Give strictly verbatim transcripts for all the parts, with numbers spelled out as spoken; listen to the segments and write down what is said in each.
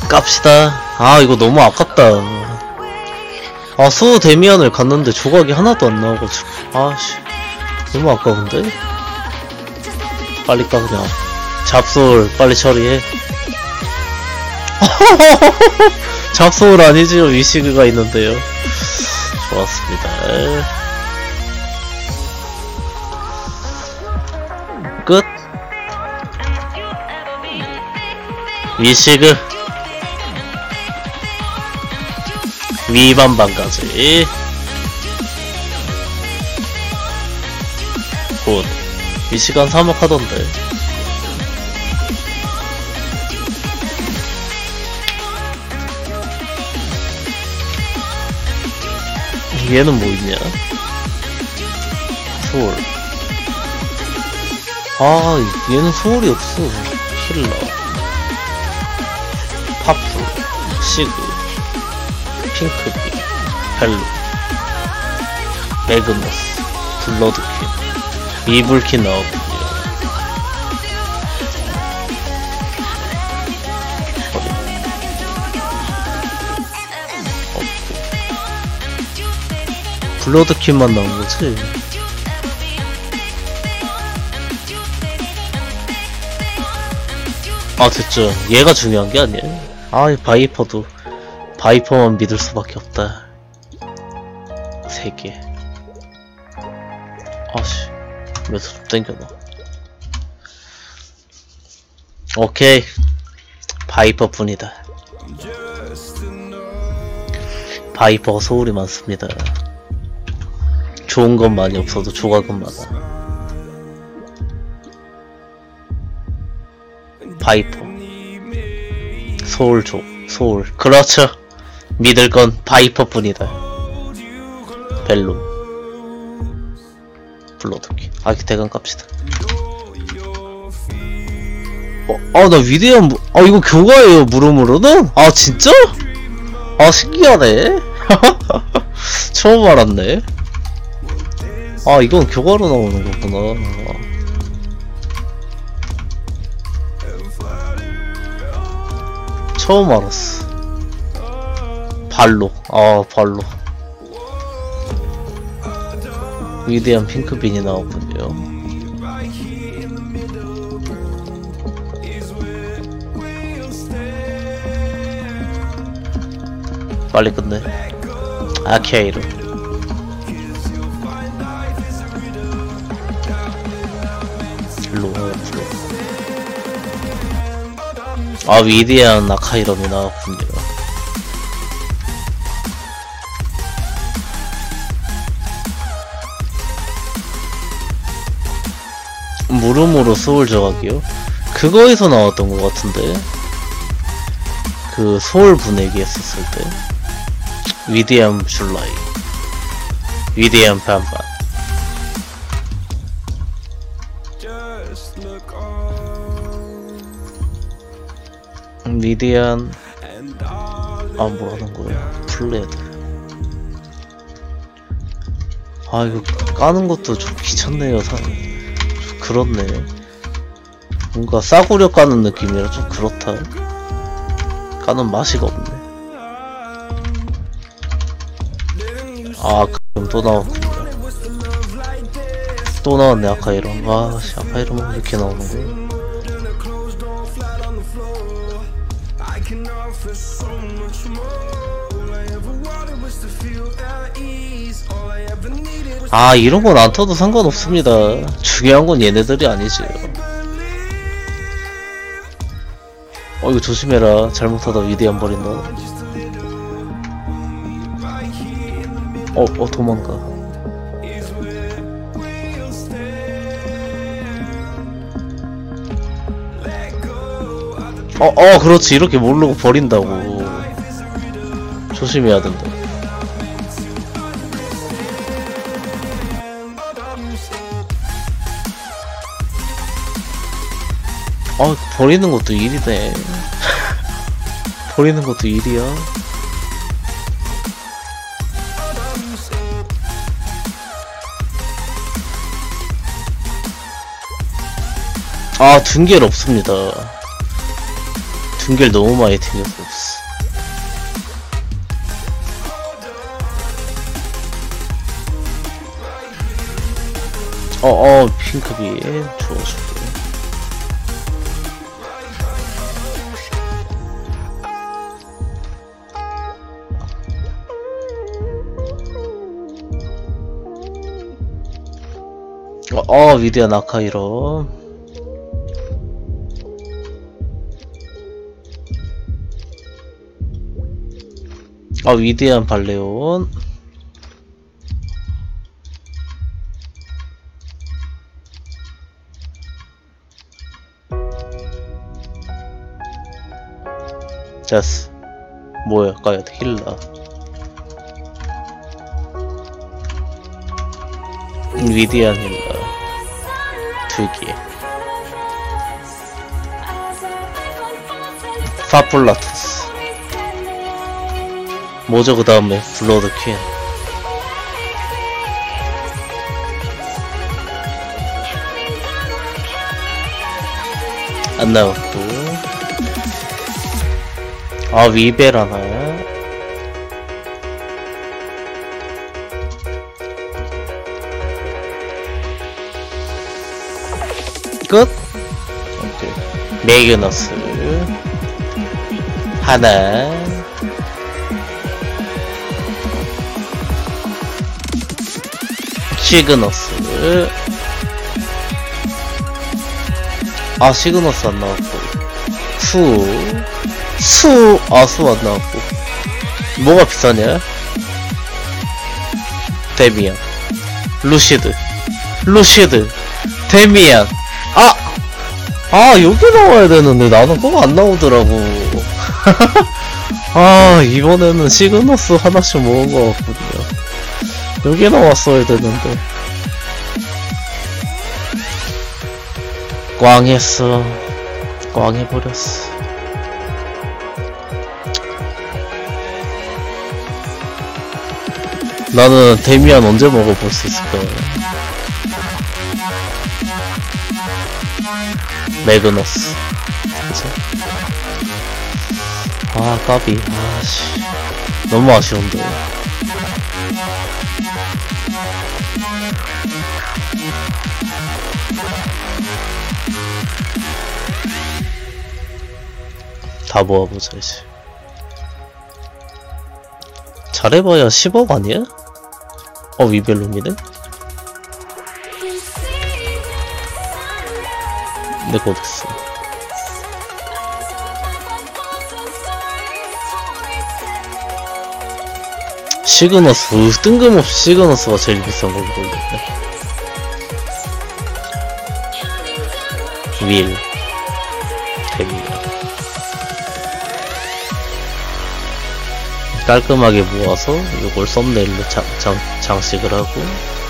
깝시다. 아 이거 너무 아깝다. 아 수 데미안을 갔는데 조각이 하나도 안 나와가지고 아씨 너무 아까운데? 빨리 까 그냥. 잡솔 빨리 처리해. 잡솔 아니지요. 위시그가 있는데요. 좋았습니다. 끝. 위시그 위반반까지 굿. 위시간 삼억 하던데. 얘는 뭐 있냐? 소울. 아, 얘는 소울이 없어. 힐러. 파프. 시그. 핑크비. 벨루. 매그너스. 블러드퀸. 이불킨 나오군요. 블러드퀸만 나온거지? 아 됐죠. 얘가 중요한게 아니야. 아 바이퍼도 바이퍼만 믿을 수밖에 없다. 세 개. 아씨 몇으로 땡겨놔. 오케이 바이퍼뿐이다. 바이퍼가 소울이 많습니다. 좋은 건 많이 없어도 조각은 많아. 바이퍼 소울족 소울. 그렇죠. 믿을 건 바이퍼뿐이다. 벨룸 블러드키. 아기대간 깝시다. 어, 아, 나 위대한 무... 아, 이거 교과예요, 무릎으로는? 아, 진짜? 아, 신기하네. 처음 알았네. 아, 이건 교과로 나오는 거구나. 처음 알았어. 발로. 아, 발로. 위대한 핑크빈이 나왔군요. 빨리 끝내. 아케이로. 일로 와, 앞으로. 아, 위대한 아카이럼이 나왔군요. 무릎으로 소울 저각이요? 그거에서 나왔던 것 같은데? 그 소울 분해기 했었을 때. 위대한 줄라이. 위대한 반반. 위대한 아 뭐라는 거야? 플레드. 아 이거 까는 것도 좀 귀찮네요. 사... 좀 그렇네. 뭔가 싸구려 까는 느낌이라 좀 그렇다. 까는 맛이가 없네. 아 그럼 또 나왔군요. 또 나왔네. 아카이럼. 아씨 아카이럼은 이렇게 나오는 거야. 아 이런건 안 터도 상관없습니다. 중요한 건 얘네들이 아니지. 어 이거 조심해라. 잘못하다 위대한 버린다. 어, 어 도망가. 어, 어 그렇지. 이렇게 모르고 버린다고. 조심해야 된다. 아 버리는 것도 일이네. 버리는 것도 일이야. 아 둔겔 없습니다. 핑계를 너무 많이 튕겼어. 어어 핑크비 주워줄게. 어, 어 위대한 아카이로. 아 위대한 발레온. 자스 뭐야 까야돼 힐라. 위대한 힐라 두개. 파플라투스 뭐죠 그 다음에 블러드 퀸. 안 나왔고. 아 위벨 하나. 끝. 오케이. 매그너스 하나. 시그너스. 아 시그너스 안 나왔고. 수. 수. 아 수 안 나왔고. 뭐가 비싸냐? 데미안. 루시드. 루시드. 데미안. 아! 아 여기 나와야 되는데 나는 꼭 안 나오더라고. 아 이번에는 시그너스 하나씩 모은 것 같거든요. 여기 나왔어야 되는데. 꽝했어. 꽝해버렸어. 나는 데미안 언제 먹어볼 수 있을까? 매그너스. 그쵸? 아, 까비. 아씨. 너무 아쉬운데. 다 모아보자, 이제. 잘해봐야 십억 아니야? 어, 위벨룸이네? 내거 어딨어? 시그너스, 으, 뜬금없이 시그너스가 제일 비싼 걸로 걸렸네. 윌 됩니다. 깔끔하게 모아서 이걸 썸네일로 장, 장, 장식을 하고.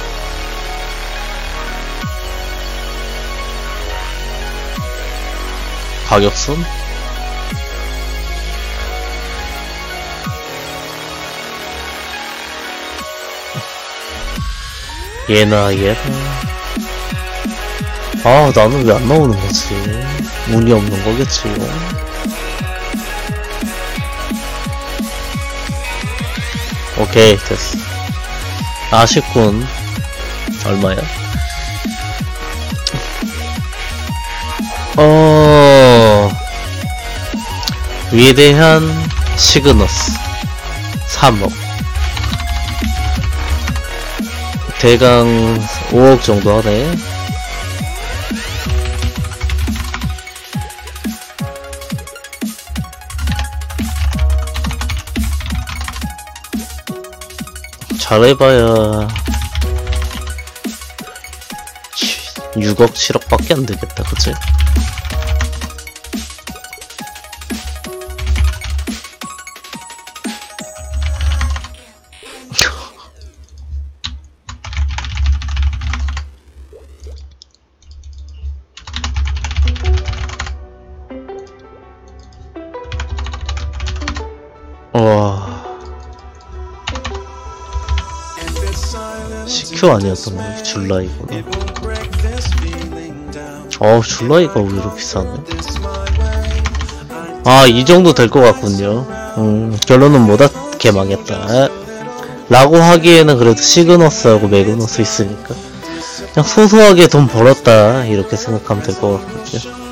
가격선? 얘나 얘나. 아 나는 왜 안 나오는 거지? 운이 없는 거겠지. 오케이 됐어. 아쉽군. 얼마야? 어... 위대한 시그너스 삼억. 대강 오억 정도 하네. 잘해봐야 육억 칠억밖에 안 되겠다, 그치? 와. 시큐 아니었던 거지, 줄라이구나. 어우, 줄라이가 왜 이렇게 비싸네? 아, 이 정도 될 것 같군요. 음, 결론은 못하게 망했다. 라고 하기에는 그래도 시그너스하고 매그너스 있으니까. 그냥 소소하게 돈 벌었다. 이렇게 생각하면 될 것 같거든요.